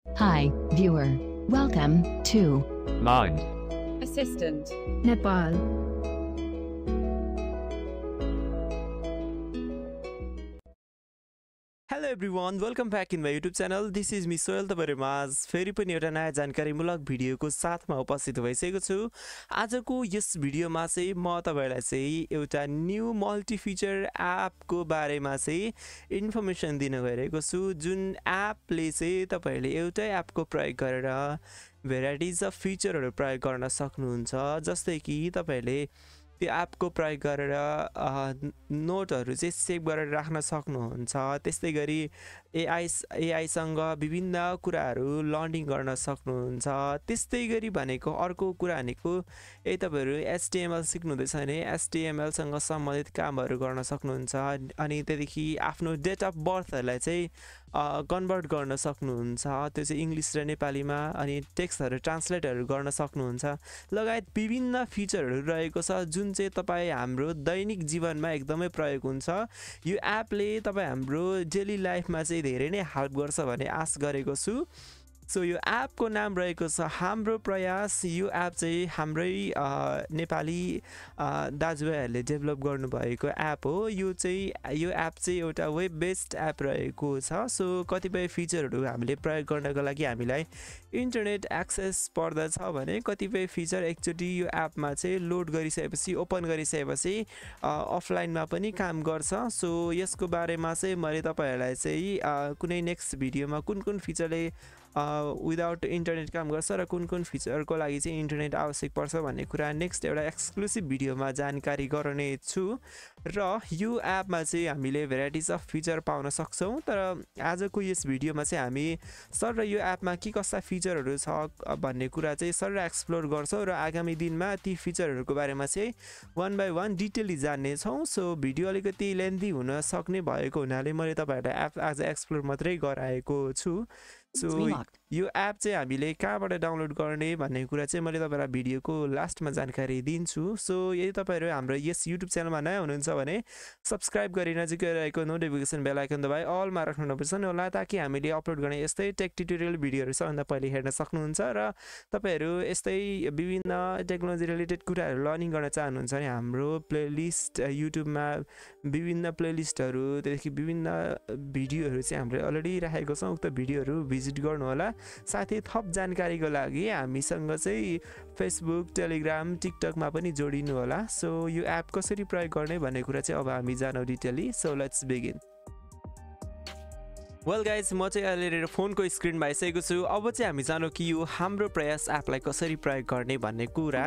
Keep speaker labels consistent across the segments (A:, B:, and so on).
A: Hi, viewer. Welcome to
B: Mind.
C: Assistant.
D: Nepal.
E: Hello everyone, welcome back in my YouTube channel. This is me Soil तपाईहरुमाझ फेरि पनि एउटा नयाँ जानकारीमूलक भिडियोको साथमा उपस्थित भइसकेको छु। आजको यस भिडियोमा चाहिँ म तपाईहरुलाई चाहिँ एउटा न्यू मल्टी फिचर एपको बारेमा चाहिँ इन्फर्मेसन दिन गइरहेको छु, जुन एपले चाहिँ तपाईहरुले एउटै एपको प्रयोग गरेर भेराइटिज अफ फिचरहरु प्रयोग गर्न सक्नुहुन्छ। जस्तै कि तपाईहरुले त्यो एपको प्रयोग गरेर नोटहरु चाहिँ सेभ गरेर राख्न सक्नुहुन्छ। त्यस्तै गरी एआई सँग विभिन्न कुराहरु लर्निङ गर्न सक्नुहुन्छ। त्यस्तै गरी भनेको अर्को कुरा भनेको तपाईहरु HTML सिक्नुहुँदैछ भने HTML सँग सम्बन्धित कामहरु गर्न सक्नुहुन्छ। अनि त्यसदेखि आफ्नो डेट अफ बर्थहरुलाई चाहिँ कन्भर्ट गर्न सक्नुहुन्छ। त्यो चाहिँ इंग्लिश र नेपालीमा, अनि टेक्स्टहरु ट्रान्सलेटहरु गर्न सक्नुहुन्छ। लगायत विभिन्न फिचरहरु रहेको छ जुन चाहिँ तपाई हाम्रो दैनिक जीवनमा एकदमै प्रयोग हुन्छ। यो एपले तपाई हाम्रो डेली लाइफमा चाहिँ धेरै नै हेल्प गर्छ भन्ने आश गरेको छु। सो यो एपको नाम रहेको छ hamro prayas। यो एप चाहिँ हाम्रै नेपाली दाजुभाइहरुले डेभलप गर्नुभएको एप हो। यो एप चाहिँ एउटा वेब बेस्ड एप रहेको छ। सो कतिपय फिचरहरु हामीले प्रयोग गर्नको लागि हामीलाई इन्टरनेट एक्सेस पर्दछ भने कतिपय फिचर एकचोटी यो एपमा चाहिँ लोड गरिसकेपछि ओपन गरिसकेपछि अफलाइनमा पनि काम गर्छ। सो यसको बारेमा चाहिँ मैले तपाईहरुलाई चाहिँ कुनै नेक्स्ट भिडियोमा कुन फिचरले विदाउट इन्टरनेट काम गर्छ र कुन फिचरको लागि चाहिँ इन्टरनेट आवश्यक पर्छ भन्ने कुरा नेक्स्ट एउटा एक्सक्लुसिभ भिडियोमा जानकारी गराउने छु। र यो एपमा चाहिँ हामीले भेराइटिज अफ फिचर पाउन सक्छौं। तर आजको यस भिडियोमा चाहिँ हामी सर यो एपमा के कस्ता फिचरहरु छ भन्ने कुरा चाहिँ सर एक्सप्लोर गर्छौं र आगामी दिनमा ती फिचरहरुको बारेमा चाहिँ वन बाइ वन डिटेलली जान्ने छौं। सो भिडियो अलिकति लेन्थी हुन सक्ने भएको हुनाले मैले तपाईहरुलाई एप आज एक्सप्लोर मात्रै गराएको छु। सो यो एप चाहिँ हामीले कहाँबाट डाउनलोड गर्ने भन्ने कुरा चाहिँ मैले तपाईहरुलाई भिडियोको लास्टमा जानकारी दिन्छु। सो यदि तपाईहरु हाम्रो यस YouTube च्यानलमा नयाँ हुनुहुन्छ भने सब्स्क्राइब गरी नजिकै रहेको नोटिफिकेसन बेल आइकन दबाई अलमा राख्नु नबिर्सनु होला, ताकि हामीले अपलोड गर्ने यस्तै टेक ट्युटोरियल भिडियोहरु सबभन्दा पहिले हेर्न सक्नुहुन्छ। र तपाईहरु यस्तै विभिन्न टेक्नोलोजी रिलेटेड कुराहरु लर्निङ गर्न चाहनुहुन्छ भने हाम्रो प्लेलिस्ट युट्युबमा विभिन्न प्लेलिस्टहरु त्यसैगरी विभिन्न भिडियोहरु चाहिँ हामीले अलरेडी राखेको छौं। उक्त भिडियोहरु भिजिट गर्नु होला। साथै थप जानकारीको लागि हामीसँग चाहिँ फेसबुक, टेलिग्राम, टिकटकमा पनि जोडिनु होला। सो यो एप कसरी प्रयोग गर्ने भन्ने कुरा चाहिँ अब हामी जानौ डिटेलली। So let's begin. Well guys, म चाहिँ अहिले फोनको स्क्रिनमा आइसकेको छु। अब चाहिँ हामी जानौ कि यो हाम्रो प्रयास एपलाई कसरी प्रयोग गर्ने भन्ने कुरा।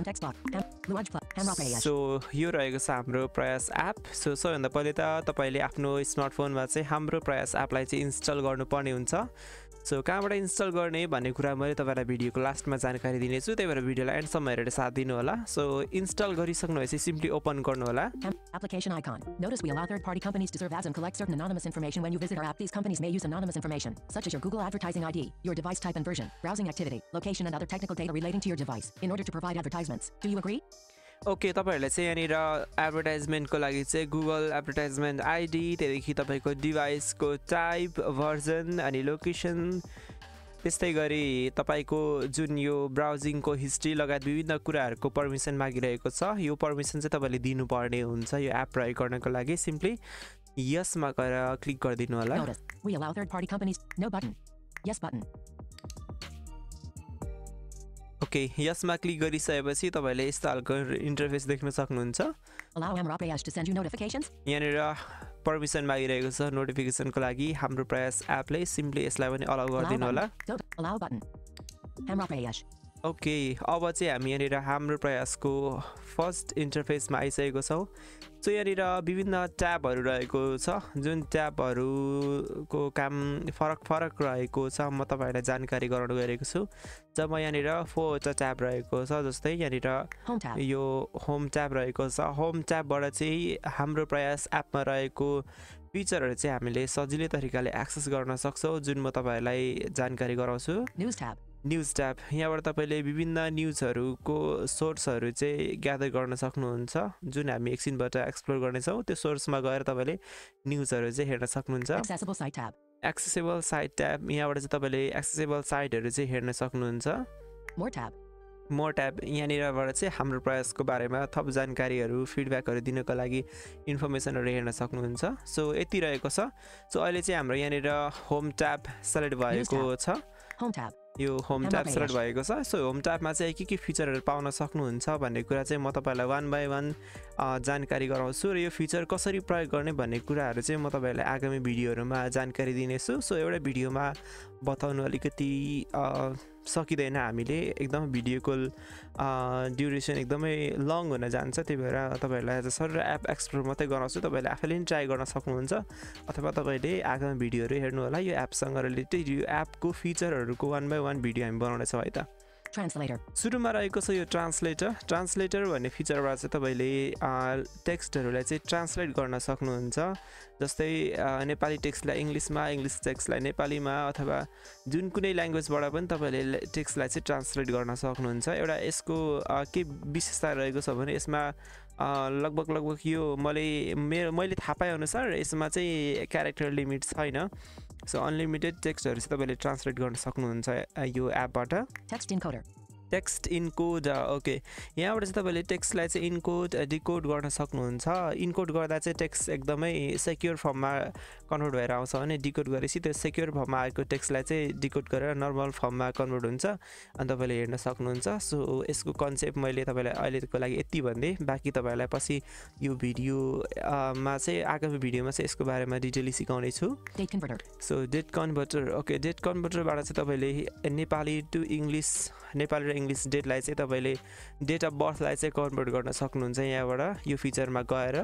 E: सो यो रहेको छ हाम्रो प्रयास एप। सो सबैभन्दा पहिले त तपाईले आफ्नो स्मार्टफोनमा चाहिँ हाम्रो प्रयास एपलाई चाहिँ इन्स्टल गर्नुपर्ने हुन्छ। सो कहाँबाट इन्स्टल गर्ने भन्ने कुरा मैले तपाईहरुलाई भिडियोको लास्टमा जानकारी दिनेछु, त्यही भएर भिडियोलाई एन्डसम्म हेरेर साथ दिनु होला। सो इन्स्टल गरिसक्नुभएपछि सिम्पली ओपन गर्नु होला।
F: Application icon. Notice we allow third-party companies to serve ads and collect certain anonymous information when you visit our app. These companies may use anonymous information, such as your Google advertising ID, your device type and version, browsing activity, location, and other technical data relating to your device in order to provide advertisements. Do you agree?
E: Okay, तपाईहरुले चाहिँ यहाँनिर एडभर्टाइजमेन्टको लागि चाहिँ Google advertisement ID, त्यसैगरी तपाईको डिभाइसको type, version अनि location, त्यस्तै गरी तपाईको जुन यो ब्राउजिङको हिस्ट्री लगायत विभिन्न कुराहरुको परमिसन मागिरहेको छ। यो परमिसन चाहिँ तपाईले दिनुपर्ने हुन्छ यो एप प्रयोग गर्नको लागि। सिम्पली यसमा गएर क्लिक गरिदिनु होला।
F: Notice we allow third-party companies. No button. Yes button.
E: Okay, यसमा क्लिक गरिसकेपछि तपाईले यस्तो खालको इन्टरफेस देख्न सक्नुहुन्छ।
F: Allow hamro prayas to send you notifications.
E: यहाँनिर परमिसन मागिरहेको छ नोटिफिकेसनको लागि हाम्रो प्रयास एपले। सिम्पली यसलाई पनि अलाउ गरिदिनु होला।
F: Allow button. Hamro prayas.
E: Okay, अब चाहिँ हामी यहाँनिर हाम्रो प्रयासको फर्स्ट इन्टरफेसमा आइसकेको छौं। सो यहाँनिर विभिन्न ट्याबहरु रहेको छ, जुन ट्याबहरुको काम फरक रहेको छ। म तपाईहरुलाई जानकारी गराउन गइरहेको छु। जब म यहाँनिर 4 वटा ट्याब रहेको छ, जस्तै यहाँनिर यो होम ट्याब रहेको छ। होम ट्याबबाट चाहिँ हाम्रो प्रयास एपमा रहेको फिचरहरु चाहिँ हामीले सजिलै तरिकाले एक्सेस गर्न सक्छौं, जुन म तपाईहरुलाई जानकारी गराउँछु। न्यूज ट्याब, यहाँबाट तपाईले विभिन्न न्यूजहरुको सोर्सहरु चाहिँ ग्यादर गर्न सक्नुहुन्छ, जुन हामी एकछिनबाट एक्सप्लोर गर्ने छौं। त्यो सोर्समा गएर तपाईले न्यूजहरु चाहिँ हेर्न सक्नुहुन्छ। एक्सेसिबल साइट ट्याब यहाँबाट चाहिँ तपाईँले एक्सेसिबल साइटहरू चाहिँ हेर्न सक्नुहुन्छ
F: More tab.
E: मोर ट्याब यहाँनिरबाट चाहिँ हाम्रो प्रयासको बारेमा थप जानकारीहरू फिडब्याकहरू दिनको लागि इन्फर्मेसनहरू हेर्न सक्नुहुन्छ सो यति रहेको छ सो अहिले चाहिँ हाम्रो यहाँनिर होम ट्याब सेलेक्ट भएको छ
F: Home tab.
E: यो होम ट्याब सेलेक्ट भएको छ सो होम ट्याबमा चाहिँ के फिचरहरू पाउन सक्नुहुन्छ भन्ने कुरा चाहिँ म तपाईँलाई वान बाई वान जानकारी गराउँछु र यो फिचर कसरी प्रयोग गर्ने भन्ने कुराहरू चाहिँ म तपाईँहरूलाई आगामी भिडियोहरूमा जानकारी दिनेछु सो एउटा भिडियोमा बताउनु अलिकति सकिँदैन हामीले एकदम भिडियोको ड्युरेसन एकदमै लङ हुन जान्छ त्यही भएर तपाईँहरूलाई as a user app explore मात्रै गराउँछु तपाईँले आफैले पनि ट्राई गर्न सक्नुहुन्छ अथवा तपाईँले आगामी भिडियोहरू हेर्नु होला यो एपसँग रिलेटेड यो एपको फिचरहरूको वान बाई वान भिडियो हामी बनाउनेछौँ है त
F: Translator.
E: सुरुमा रहेको छ यो ट्रान्सलेटर भन्ने फिचरबाट चाहिँ तपाईँले टेक्स्टहरूलाई चाहिँ ट्रान्सलेट गर्न सक्नुहुन्छ जस्तै नेपाली टेक्स्टलाई इङ्ग्लिसमा इङ्ग्लिस टेक्स्टलाई नेपालीमा अथवा जुन कुनै ल्याङ्ग्वेजबाट पनि तपाईँले टेक्स्टलाई चाहिँ ट्रान्सलेट गर्न सक्नुहुन्छ एउटा यसको के विशेषता रहेको छ भने यसमा लगभग यो मैले थाहा पाएअनुसार यसमा चाहिँ क्यारेक्टर लिमिट छैन सो अनलिमिटेड टेक्स्टहरू चाहिँ तपाईँले ट्रान्सलेट गर्न सक्नुहुन्छ यो एपबाट
F: Text encoder.
E: Text encode okay यहाँबाट चाहिँ तपाईँले टेक्स्टलाई चाहिँ इनकोड डिकोड गर्न सक्नुहुन्छ इनकोड गर्दा चाहिँ टेक्स्ट एकदमै सेक्योर फर्ममा कन्भर्ट भएर आउँछ भने डिकोड गरेपछि त्यो सेक्योर फर्ममा आएको टेक्स्टलाई चाहिँ डिकोड गरेर नर्मल फर्ममा कन्भर्ट हुन्छ अनि तपाईँले हेर्न सक्नुहुन्छ सो यसको कन्सेप्ट मैले तपाईँलाई अहिलेको लागि यति भन्दै बाँकी तपाईँलाई पछि यो भिडियोमा चाहिँ आगामी भिडियोमा चाहिँ यसको बारेमा डिटेली सिकाउने छु
F: Date converter.
E: So date converter okay date कन्भर्टरबाट चाहिँ तपाईँले नेपाली टु इङ्ग्लिस नेपाली र इङ्ग्लिस डेटलाई चाहिँ तपाईँले डेट अफ बर्थलाई चाहिँ कन्भर्ट गर्न सक्नुहुन्छ यहाँबाट यो फिचरमा गएर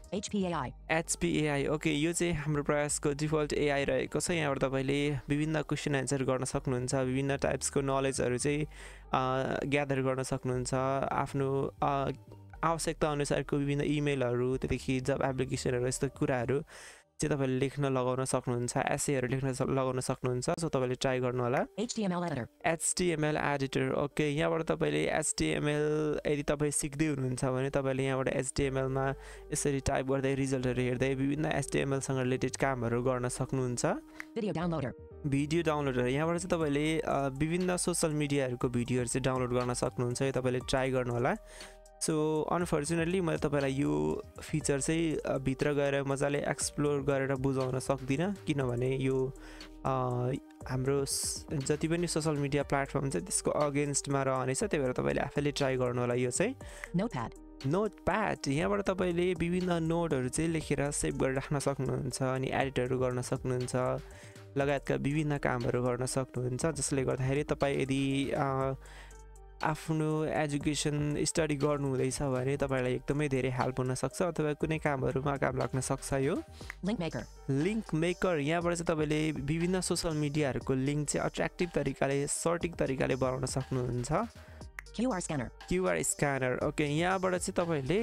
E: HPAI ओके यो चाहिँ हाम्रो प्रयासको डिफल्ट एआई रहेको छ यहाँबाट तपाईँले विभिन्न क्वेसन एन्सर गर्न सक्नुहुन्छ विभिन्न टाइप्सको नलेजहरू चाहिँ ग्यादर गर्न सक्नुहुन्छ आफ्नो आवश्यकता अनुसारको विभिन्न इमेलहरू त्यदेखि जब एप्लिकेसनहरू यस्तो कुराहरू चाहिँ तपाईँले लेख्न लगाउन सक्नुहुन्छ एसेहरू लेख्न लगाउन सक्नुहुन्छ सो तपाईँले ट्राई गर्नु होला HTML एडिटर ओके यहाँबाट तपाईँले HTML यदि तपाईँ सिक्दै हुनुहुन्छ भने तपाईँले यहाँबाट HTMLमा यसरी टाइप गर्दै रिजल्टहरू हेर्दै विभिन्न HTMLसँग रिलेटेड कामहरू गर्न सक्नुहुन्छ भिडियो डाउनलोडर यहाँबाट चाहिँ तपाईँले विभिन्न सोसल मिडियाहरूको भिडियोहरू चाहिँ डाउनलोड गर्न सक्नुहुन्छ यो तपाईँले ट्राई गर्नु होला सो अनफर्चुनेटली मैले तपाईँलाई यो फिचर चाहिँ भित्र गएर मजाले एक्सप्लोर गरेर बुझाउन सक्दिनँ किनभने यो हाम्रो जति पनि सोसल मिडिया प्लेटफर्म छ त्यसको अगेन्स्टमा रहनेछ त्यही भएर तपाईँले आफैले ट्राई गर्नु होला यो चाहिँ नोटप्याड यहाँबाट तपाईँले विभिन्न नोटहरू चाहिँ लेखेर सेभ गरेर राख्न सक्नुहुन्छ अनि एडिटहरू गर्न सक्नुहुन्छ लगायतका विभिन्न कामहरू गर्न सक्नुहुन्छ जसले गर्दाखेरि तपाईँ यदि आफ्नो एजुकेसन स्टडी गर्नु हुँदैछ भने तपाईँलाई एकदमै धेरै हेल्प हुन सक्छ अथवा कुनै कामहरूमा काम लाग्न सक्छ यो लिङ्क मेकर यहाँबाट चाहिँ तपाईँले विभिन्न सोसल मिडियाहरूको लिङ्क चाहिँ अट्र्याक्टिभ तरिकाले सर्टिक तरिकाले बनाउन सक्नुहुन्छ क्युआर स्क्यानर ओके यहाँबाट चाहिँ तपाईँले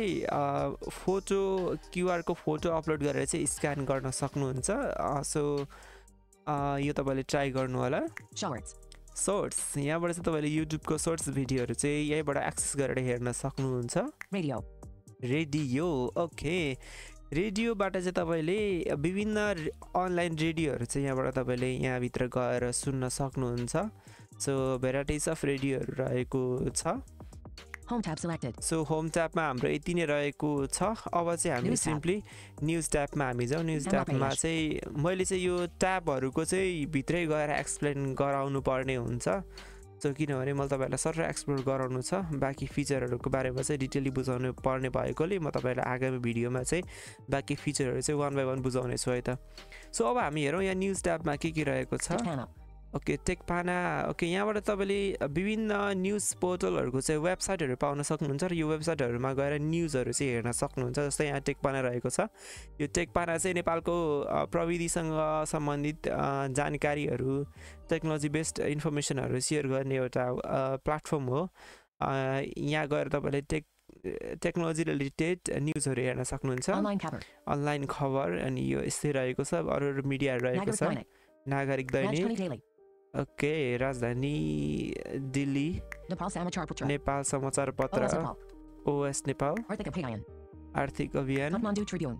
E: क्युआर को फोटो अपलोड गरेर चाहिँ स्क्यान गर्न सक्नुहुन्छ सो यो तपाईँले ट्राई गर्नु होला सोर्ट्स यहाँबाट चाहिँ तपाईँले युट्युबको सोर्ट्स भिडियोहरू चाहिँ यहीँबाट एक्सेस गरेर हेर्न सक्नुहुन्छ रेडियो ओके रेडियोबाट चाहिँ तपाईँले विभिन्न अनलाइन रेडियोहरू चाहिँ यहाँबाट तपाईँले यहाँभित्र गएर सुन्न सक्नुहुन्छ सो भेराइटिज अफ रेडियोहरू रहेको छ सो होम ट्याबमा हाम्रो यति नै रहेको छ अब चाहिँ हामी सिम्पली न्युज ट्याबमा हामी जाउँ न्युज ट्याबमा चाहिँ मैले चाहिँ यो ट्याबहरूको चाहिँ भित्रै गएर एक्सप्लेन गराउनु पर्ने हुन्छ सो किनभने मैले तपाईँहरूलाई सर एक्सप्लोर गराउनु छ बाँकी फिचरहरूको बारेमा चाहिँ डिटेली बुझाउनु पर्ने भएकोले म तपाईँलाई आगामी भिडियोमा चाहिँ बाँकी फिचरहरू चाहिँ वान बाई वान बुझाउने छु है त सो अब हामी हेरौँ यहाँ न्युज ट्याबमा के रहेको छ ओके टेकपाना ओके यहाँबाट तपाईँले विभिन्न न्युज पोर्टलहरूको चाहिँ वेबसाइटहरू पाउन सक्नुहुन्छ र यो वेबसाइटहरूमा गएर न्युजहरू चाहिँ हेर्न सक्नुहुन्छ जस्तै यहाँ टेकपाना रहेको छ यो टेकपाना चाहिँ नेपालको प्रविधिसँग सम्बन्धित जानकारीहरू टेक्नोलोजी बेस्ड इन्फर्मेसनहरू सेयर गर्ने एउटा प्लेटफर्म हो यहाँ गएर तपाईँले टेक्नोलोजी रिलेटेड न्युजहरू हेर्न सक्नुहुन्छ अनलाइन खबर अनि यो यस्तै रहेको छ अरू मिडियाहरू रहेको छ नागरिक दैनिक ओके राजधानी दिल्ली नेपाल समाचार पत्र ओएस नेपाल आर्थिक अभियान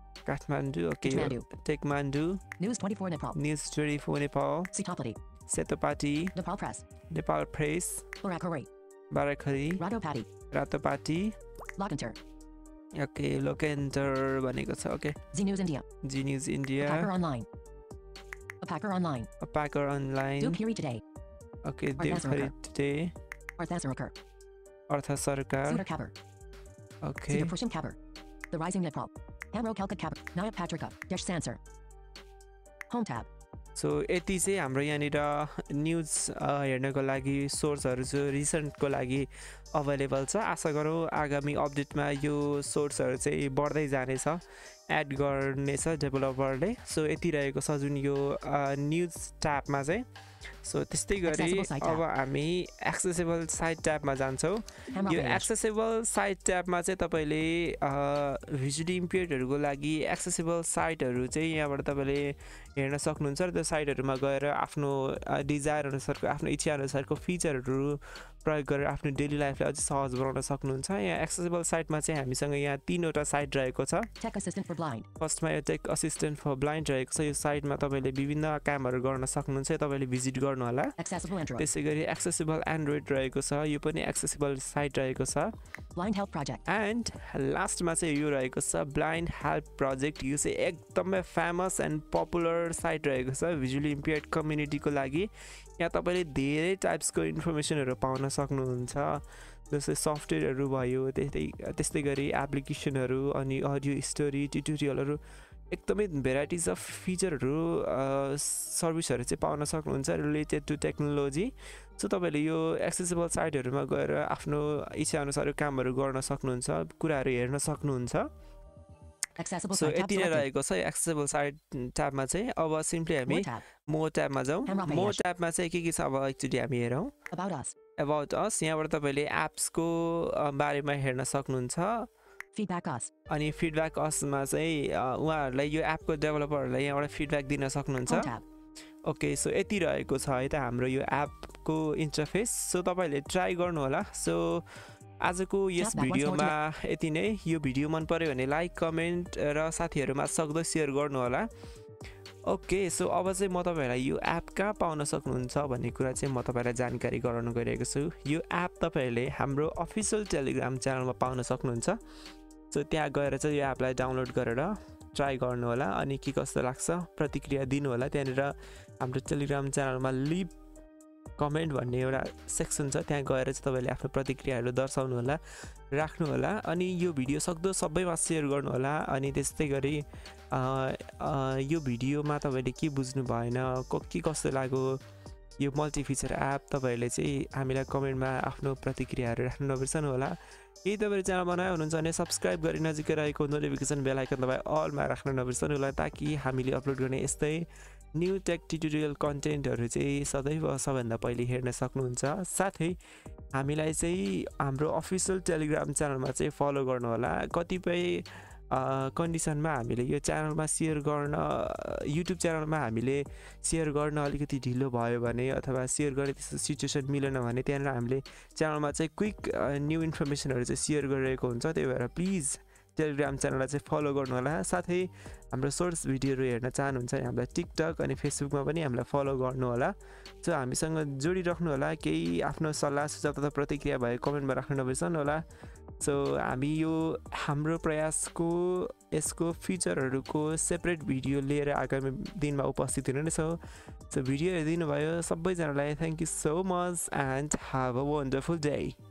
E: Kathmandu, okay.
F: Kathmandu.
E: Kathmandu.
F: News 24 Nepal.
E: News 24 Nepal.
F: Sitapati.
E: Setapati.
F: Nepal Press.
E: Nepal Press.
F: Barakari.
E: Barakari.
F: Radopati.
E: Ratopati.
F: Lokantar.
E: Okay, Lokantar भनेको छ. Okay.
F: Z News India.
E: Z News
F: Packer
E: India.
F: Online. Packer Online.
E: Packer Online.
F: Dupuri Today.
E: Okay,
F: Arthasarkar.
E: Dupuri Today.
F: Arthasarkar.
E: Artha Sarkar.
F: Sudar Kabar.
E: Okay.
F: Pushing Kabar. The Rising Nepal. Hamro Kalkat Kabar. Nayab Patrika. Desh Sansar. Home tab.
E: So यति चाहिँ हाम्रो यहाँनिर news हेर्नको लागि सोर्सहरू चाहिँ रिसेन्टको लागि available छ. आशा गरौँ आगामी अपडेटमा यो सोर्सहरू चाहिँ बढ्दै जानेछ, एड गर्नेछ डेभलपरले. सो यति रहेको छ जुन यो न्युज ट्याबमा चाहिँ. सो त्यस्तै गरी अब हामी एक्सेसिबल साइट ट्याबमा जान्छौँ. यो एक्सेसिबल साइट ट्याबमा चाहिँ तपाईँले भिजुअली इम्पेयर्डहरूको लागि एक्सेसिबल साइटहरू चाहिँ यहाँबाट तपाईँले हेर्न सक्नुहुन्छ र त्यो साइटहरूमा गएर आफ्नो डिजायर अनुसारको आफ्नो इच्छा अनुसारको फिचरहरू प्रयोग गरेर आफ्नो डेली लाइफलाई अझै सहज बनाउन सक्नुहुन्छ. यहाँ एक्सेसिबल साइटमा चाहिँ हामीसँग यहाँ 3वटा साइट रहेको छ. फर्स्टमा यो टेक असिस्टेन्ट फर ब्लाइन्ड रहेको छ. यो साइटमा तपाईँले विभिन्न कामहरू गर्न सक्नुहुन्छ, तपाईँले भिजिट गर्नु होला. त्यसै गरी एक्सेसिबल एन्ड्रोइड रहेको छ, यो पनि एक्सेसिबल साइट रहेको छ. एन्ड लास्टमा चाहिँ यो रहेको छ ब्लाइन्ड हेल्प प्रोजेक्ट. यो चाहिँ एकदमै फेमस एन्ड पपुलर साइट रहेको छ भिजुअली इम्पेयर्ड कम्युनिटीको लागि. यहाँ तपाईँले धेरै टाइप्सको इन्फर्मेसनहरू पाउन सक्नुहुन्छ, जस्तै सफ्टवेयरहरू भयो, त्यस्तै गरी एप्लिकेसनहरू, अनि अडियो स्टोरी ट्युटोरियलहरू, एकदमै भेराइटिज अफ फिचरहरू सर्भिसहरू चाहिँ पाउन सक्नुहुन्छ रिलेटेड टु टेक्नोलोजी. सो तपाईँले यो एक्सेसिबल साइटहरूमा गएर आफ्नो इच्छाअनुसार कामहरू गर्न सक्नुहुन्छ, कुराहरू हेर्न सक्नुहुन्छ. सो यति नै रहेको छ एक्सेसिबल साइट ट्याबमा चाहिँ. अब सिम्पली हामी मो ट्याबमा जाउँ. मो ट्याबमा चाहिँ के छ अब एकचोटि हामी हेरौँ. About us. यहाँबाट तपाईँले एप्सको बारेमा हेर्न सक्नुहुन्छ. अनि फिडब्याक असमा चाहिँ उहाँहरूलाई यो एपको डेभलपरहरूलाई यहाँबाट फिडब्याक दिन सक्नुहुन्छ. ओके, सो यति रहेको छ है त हाम्रो यो एपको इन्टरफेस. सो तपाईँहरूले ट्राई गर्नु होला. सो आजको यस भिडियोमा यति नै. यो भिडियो मन पर्यो भने लाइक, कमेन्ट र साथीहरूमा सक्दो सेयर गर्नु होला. ओके, सो अब चाहिँ म तपाईँहरूलाई यो एप कहाँ पाउन सक्नुहुन्छ भन्ने कुरा चाहिँ म तपाईँलाई जानकारी गराउन गइरहेको छु. यो एप तपाईँहरूले हाम्रो अफिसियल टेलिग्राम च्यानलमा पाउन सक्नुहुन्छ. सो त्यहाँ गएर चाहिँ यो एपलाई डाउनलोड गरेर ट्राई गर्नु होला, अनि के कस्तो लाग्छ प्रतिक्रिया दिनु होला. त्यहाँनिर हाम्रो टेलिग्राम च्यानलमा लिभ कमेन्ट भन्ने एउटा सेक्सन छ, त्यहाँ गएर चाहिँ तपाईँले आफ्नो प्रतिक्रियाहरू दर्शाउनु होला, राख्नु होला. अनि यो भिडियो सक्दो सबैमा सेयर गर्नु होला. अनि त्यस्तै गरी यो भिडियोमा तपाईँले के बुझ्नु भएन, के कस्तो लाग्यो यो मल्टी फिचर एप, तपाईँहरूले चाहिँ हामीलाई कमेन्टमा आफ्नो प्रतिक्रियाहरू राख्नु नबिर्सनु होला. यदि तपाईँले च्यानल बनाए हुनुहुन्छ भने सब्सक्राइब गरी नजिकै रहेको नोटिफिकेसन बेल आइकन तपाईँ अलमा राख्न नबिर्सनु होला, ताकि हामीले अपलोड गर्ने यस्तै न्यू टेक ट्युटोरियल कन्टेन्टहरू चाहिँ सदैव सबैभन्दा पहिले हेर्न सक्नुहुन्छ. साथै हामीलाई चाहिँ हाम्रो अफिसियल टेलिग्राम च्यानलमा चाहिँ फलो गर्नु होला. कतिपय कन्डिसनमा हामीले यो च्यानलमा सेयर गर्न, युट्युब च्यानलमा हामीले सेयर गर्न अलिकति ढिलो भयो भने अथवा सेयर गर्ने त्यस्तो सिचुएसन मिलेन भने त्यहाँनिर हामीले च्यानलमा चाहिँ क्विक न्यू इन्फर्मेसनहरू चाहिँ सेयर गरिरहेको हुन्छ. त्यही भएर प्लिज टेलिग्राम च्यानललाई चाहिँ फलो गर्नु होला. साथै हाम्रो सोर्स भिडियोहरू हेर्न चाहनुहुन्छ भने हामीलाई टिकटक अनि फेसबुकमा पनि हामीलाई फलो गर्नु होला. सो हामीसँग जोडिराख्नु होला. केही आफ्नो सल्लाह सुझाव तथा प्रतिक्रिया भए कमेन्टमा राख्न नबिर्सनु होला. सो हामी यो हाम्रो प्रयासको यसको फिचरहरूको सेपरेट भिडियो लिएर आगामी दिनमा उपस्थित हुने नै छौँ. सो भिडियो हेरिदिनु भयो सबैजनालाई thank you so much and have a wonderful day.